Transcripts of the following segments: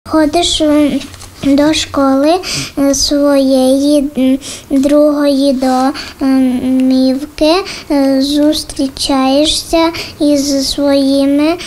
Ходиш до школи своєї другої домівки, зустрічаєшся із своєю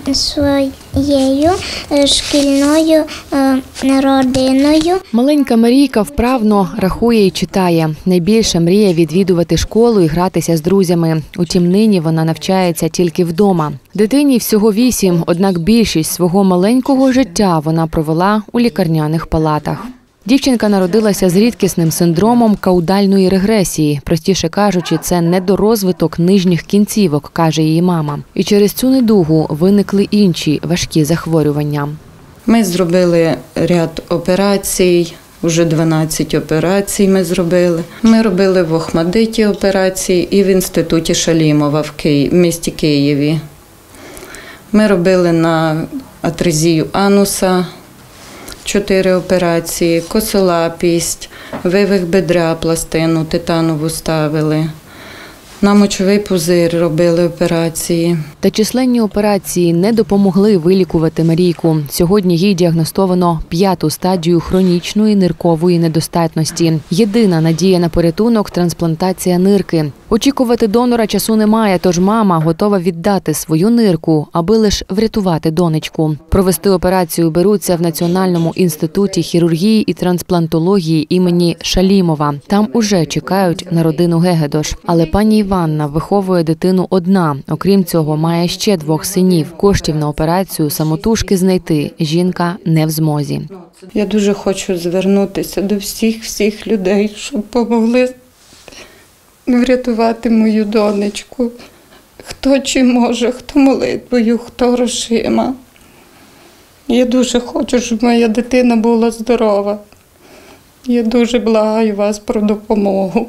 шкільною родиною. Маленька Марійка вправно рахує і читає. Найбільше мріє відвідувати школу і гратися з друзями. Утім, нині вона навчається тільки вдома. Дитині всього 8, однак більшість свого маленького життя вона провела у лікарняних палатах. Дівчинка народилася з рідкісним синдромом каудальної регресії. Простіше кажучи, це недорозвиток нижніх кінцівок, каже її мама. І через цю недугу виникли інші важкі захворювання. Ми зробили ряд операцій, вже 12 операцій ми зробили. Ми робили в Охмадиті операції і в інституті Шалімова в місті Києві. Ми робили на атрезію ануса 4 операції, косолапість, вивих бедра, пластину титанову ставили. На мочовий пузир робили операції. Та численні операції не допомогли вилікувати Марійку. Сьогодні їй діагностовано 5-ту стадію хронічної ниркової недостатності. Єдина надія на порятунок – трансплантація нирки. Очікувати донора часу немає, тож мама готова віддати свою нирку, аби лише врятувати донечку. Провести операцію беруться в Національному інституті хірургії і трансплантології імені Шалімова. Там уже чекають на родину Гегедош. Але пані Іванна виховує дитину одна. Окрім цього, має ще 2 синів. Коштів на операцію самотужки знайти жінка не в змозі. Я дуже хочу звернутися до всіх людей, щоб допомогли врятувати мою донечку. Хто чи може, хто молитвою, хто грошима. Я дуже хочу, щоб моя дитина була здорова. Я дуже благаю вас про допомогу.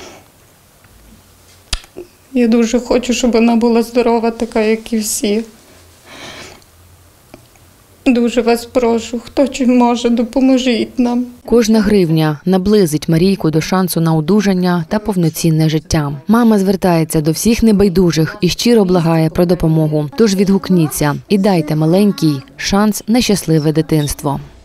Я дуже хочу, щоб вона була здорова, така, як і всі. Дуже вас прошу, хто чим може, допоможіть нам. Кожна гривня наблизить Марійку до шансу на одужання та повноцінне життя. Мама звертається до всіх небайдужих і щиро благає про допомогу. Тож відгукніться і дайте маленькій шанс на щасливе дитинство.